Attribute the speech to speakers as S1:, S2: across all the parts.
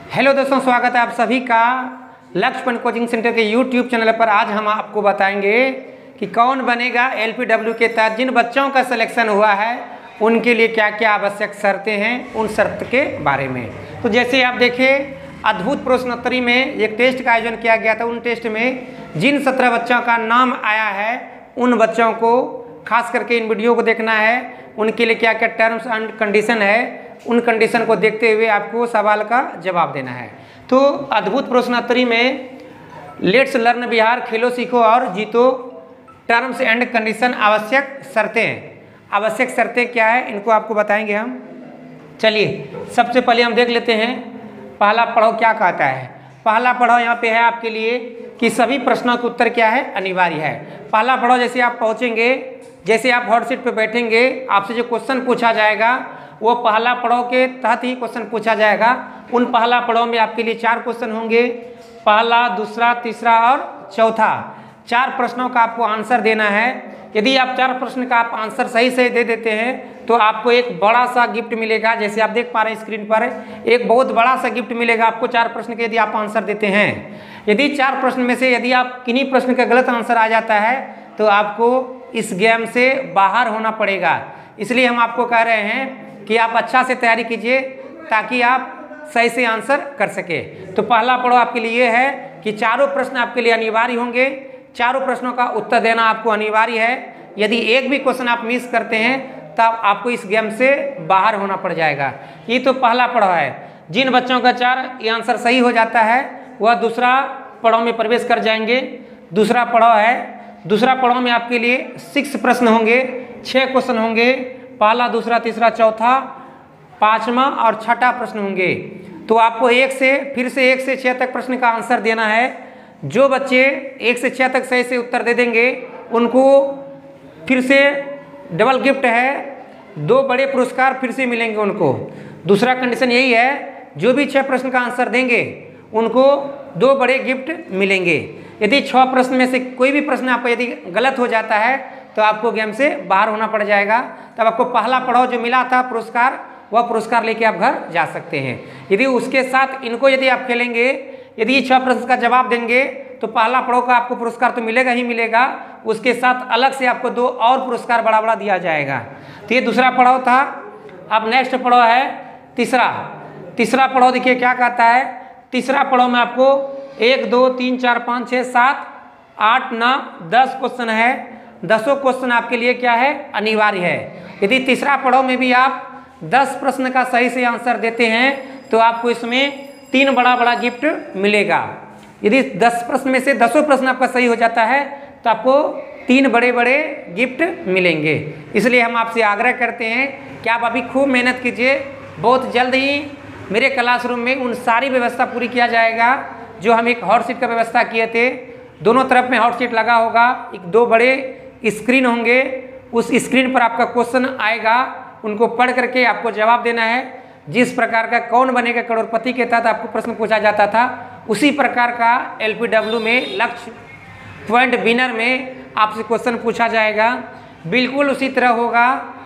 S1: Hello दोस्तों, स्वागत है आप सभी का लक्ष्य पॉइंट कोचिंग सेंटर के यूट्यूब चैनल पर। आज हम आपको बताएंगे कि कौन बनेगा एलपीडब्ल्यू के तहत जिन बच्चों का सिलेक्शन हुआ है उनके लिए क्या क्या आवश्यक शर्तें हैं, उन शर्त के बारे में। तो जैसे आप देखें, अद्भुत प्रश्नोत्तरी में एक टेस्ट का आयोजन किया गया था। उन टेस्ट में जिन 17 बच्चों का नाम आया है उन बच्चों को खास करके इन वीडियो को देखना है। उनके लिए क्या क्या टर्म्स एंड कंडीशन है, उन कंडीशन को देखते हुए आपको सवाल का जवाब देना है। तो अद्भुत प्रश्नोत्तरी में लेट्स लर्न बिहार, खेलो सीखो और जीतो, टर्म्स एंड कंडीशन, आवश्यक शर्तें। आवश्यक शर्तें क्या है इनको आपको बताएंगे हम। चलिए सबसे पहले हम देख लेते हैं पहला पढ़ाओ क्या कहता है। पहला पढ़ाओ यहाँ पे है आपके लिए कि सभी प्रश्नों के उत्तर क्या है, अनिवार्य है। पहला पढ़ाओ जैसे आप पहुँचेंगे, जैसे आप हॉट सीट पर बैठेंगे, आपसे जो क्वेश्चन पूछा जाएगा वो पहला पड़ाव के तहत ही क्वेश्चन पूछा जाएगा। उन पहला पड़ाव में आपके लिए 4 क्वेश्चन होंगे, पहला, दूसरा, तीसरा और चौथा। 4 प्रश्नों का आपको आंसर देना है। यदि आप 4 प्रश्न का आप आंसर सही सही दे देते हैं तो आपको एक बड़ा सा गिफ्ट मिलेगा। जैसे आप देख पा रहे हैं स्क्रीन पर, एक बहुत बड़ा सा गिफ्ट मिलेगा आपको 4 प्रश्न के यदि आप आंसर देते हैं। यदि 4 प्रश्न में से यदि आप किन्हीं प्रश्न का गलत आंसर आ जाता है तो आपको इस गेम से बाहर होना पड़ेगा। इसलिए हम आपको कह रहे हैं कि आप अच्छा से तैयारी कीजिए ताकि आप सही से आंसर कर सके। तो पहला पड़ाव आपके लिए है कि चारों प्रश्न आपके लिए अनिवार्य होंगे। चारों प्रश्नों का उत्तर देना आपको अनिवार्य है। यदि एक भी क्वेश्चन आप मिस करते हैं तब आपको इस गेम से बाहर होना पड़ जाएगा। ये तो पहला पड़ाव है। जिन बच्चों का 4 आंसर सही हो जाता है वह दूसरा पड़ाव में प्रवेश कर जाएंगे। दूसरा पड़ाव है, दूसरा पड़ाव में आपके लिए 6 प्रश्न होंगे, 6 क्वेश्चन होंगे। पहला, दूसरा, तीसरा, चौथा, 5वां और 6ठा प्रश्न होंगे। तो आपको 1 से 6 तक प्रश्न का आंसर देना है। जो बच्चे 1 से 6 तक सही से उत्तर दे देंगे उनको फिर से डबल गिफ्ट है, 2 बड़े पुरस्कार फिर से मिलेंगे उनको। दूसरा कंडीशन यही है, जो भी 6 प्रश्न का आंसर देंगे उनको 2 बड़े गिफ्ट मिलेंगे। यदि 6 प्रश्न में से कोई भी प्रश्न आपका यदि गलत हो जाता है तो आपको गेम से बाहर होना पड़ जाएगा। तब आपको पहला पड़ाव जो मिला था पुरस्कार, वह पुरस्कार लेके आप घर जा सकते हैं। यदि उसके साथ इनको यदि आप खेलेंगे, यदि 6 प्रश्न का जवाब देंगे तो पहला पड़ाव का आपको पुरस्कार तो मिलेगा ही मिलेगा, उसके साथ अलग से आपको 2 और पुरस्कार बड़ा बड़ा दिया जाएगा। तो ये दूसरा पड़ाव था। अब नेक्स्ट पड़ाव है तीसरा पड़ाव। देखिए क्या कहता है। तीसरा पड़ाव में आपको 1, 2, 3, 4, 5, 6, 7, 8, 9, 10 क्वेश्चन है। 10 क्वेश्चन आपके लिए क्या है, अनिवार्य है। यदि तीसरा पड़ाव में भी आप 10 प्रश्न का सही से आंसर देते हैं तो आपको इसमें 3 बड़ा बड़ा गिफ्ट मिलेगा। यदि 10 प्रश्न में से 10 प्रश्न आपका सही हो जाता है तो आपको 3 बड़े बड़े गिफ्ट मिलेंगे। इसलिए हम आपसे आग्रह करते हैं कि आप अभी खूब मेहनत कीजिए। बहुत जल्द ही मेरे क्लासरूम में उन सारी व्यवस्था पूरी किया जाएगा जो हम एक हॉट सीट का व्यवस्था किए थे। दोनों तरफ में हॉट सीट लगा होगा, 2 बड़े स्क्रीन होंगे। उस स्क्रीन पर आपका क्वेश्चन आएगा, उनको पढ़ करके आपको जवाब देना है। जिस प्रकार का कौन बनेगा करोड़पति के तहत आपको प्रश्न पूछा जाता था, उसी प्रकार का एलपीडब्ल्यू में लक्ष्य पॉइंट विनर में आपसे क्वेश्चन पूछा जाएगा। बिल्कुल उसी तरह होगा,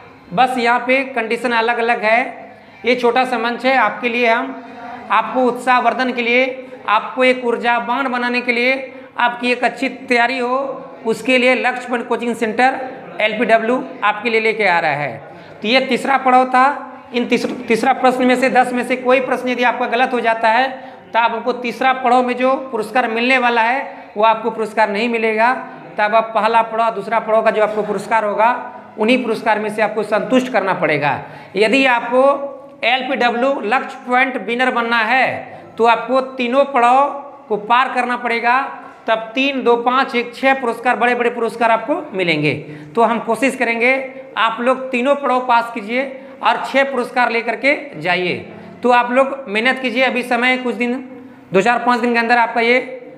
S1: बस यहाँ पे कंडीशन अलग अलग है। ये छोटा सा मंच है आपके लिए। हम आपको उत्साहवर्धन के लिए, आपको एक ऊर्जावान बनाने के लिए, आपकी एक अच्छी तैयारी हो, उसके लिए लक्ष्य पॉइंट कोचिंग सेंटर एलपीडब्ल्यू आपके लिए लेके आ रहा है। तो ये तीसरा पड़ाव था। इन तीसरा प्रश्न में से 10 में से कोई प्रश्न यदि आपका गलत हो जाता है तो आपको तीसरा पड़ाव में जो पुरस्कार मिलने वाला है वो आपको पुरस्कार नहीं मिलेगा। तब आप पहला पड़ाव, दूसरा पड़ाव का जो आपको पुरस्कार होगा उन्हीं पुरस्कार में से आपको संतुष्ट करना पड़ेगा। यदि आपको एलपीडब्ल्यू लक्ष्य पॉइंट विनर बनना है तो आपको तीनों पड़ाव को पार करना पड़ेगा। तब 3, 2, 5, 1, 6 पुरस्कार, बड़े बड़े पुरस्कार आपको मिलेंगे। तो हम कोशिश करेंगे आप लोग तीनों पड़ाव पास कीजिए और 6 पुरस्कार लेकर के जाइए। तो आप लोग मेहनत कीजिए। अभी समय कुछ दिन, 2-4-5 दिन के अंदर आपका ये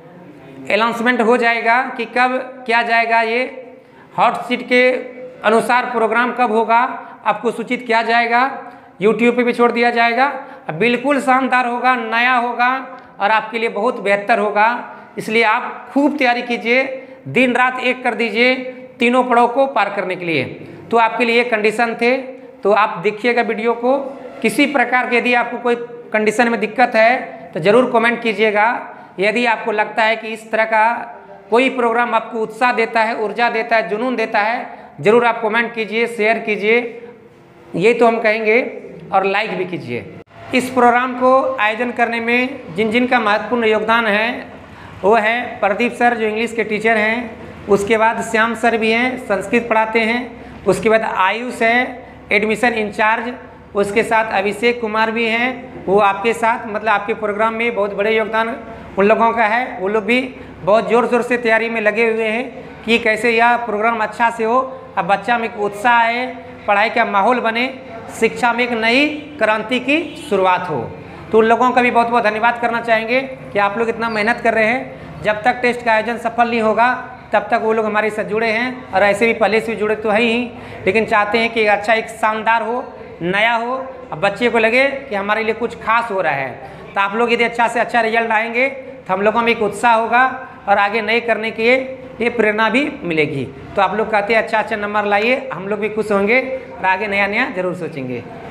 S1: अनाउंसमेंट हो जाएगा कि कब क्या जाएगा। ये हॉट सीट के अनुसार प्रोग्राम कब होगा आपको सूचित किया जाएगा। यूट्यूब पे भी छोड़ दिया जाएगा। बिल्कुल शानदार होगा, नया होगा और आपके लिए बहुत बेहतर होगा। इसलिए आप खूब तैयारी कीजिए, दिन रात एक कर दीजिए तीनों पड़ाव को पार करने के लिए। तो आपके लिए कंडीशन थे। तो आप देखिएगा वीडियो को। किसी प्रकार के यदि आपको कोई कंडीशन में दिक्कत है तो ज़रूर कमेंट कीजिएगा। यदि आपको लगता है कि इस तरह का कोई प्रोग्राम आपको उत्साह देता है, ऊर्जा देता है, जुनून देता है, ज़रूर आप कमेंट कीजिए, शेयर कीजिए, यही तो हम कहेंगे, और लाइक भी कीजिए। इस प्रोग्राम को आयोजन करने में जिन जिन का महत्वपूर्ण योगदान है वो है प्रदीप सर जो इंग्लिश के टीचर हैं, उसके बाद श्याम सर भी हैं, संस्कृत पढ़ाते हैं, उसके बाद आयुष है एडमिशन इंचार्ज, उसके साथ अभिषेक कुमार भी हैं, वो आपके साथ मतलब आपके प्रोग्राम में बहुत बड़े योगदान उन लोगों का है। वो लोग भी बहुत ज़ोर ज़ोर से तैयारी में लगे हुए हैं कि कैसे यह प्रोग्राम अच्छा से हो, अब बच्चा में एक उत्साह है, पढ़ाई का माहौल बने, शिक्षा में एक नई क्रांति की शुरुआत हो। तो उन लोगों का भी बहुत बहुत धन्यवाद करना चाहेंगे कि आप लोग इतना मेहनत कर रहे हैं। जब तक टेस्ट का आयोजन सफल नहीं होगा तब तक वो लोग हमारे साथ जुड़े हैं, और ऐसे भी पहले से भी जुड़े तो है ही, लेकिन चाहते हैं कि अच्छा एक शानदार हो, नया हो, अब बच्चे को लगे कि हमारे लिए कुछ खास हो रहा है। तो आप लोग यदि अच्छा से अच्छा रिजल्ट आएंगे तो हम लोगों में एक उत्साह होगा और आगे नए करने के लिए प्रेरणा भी मिलेगी। तो आप लोग कहते हैं अच्छा अच्छा नंबर लाइए, हम लोग भी खुश होंगे और आगे नया नया जरूर सोचेंगे।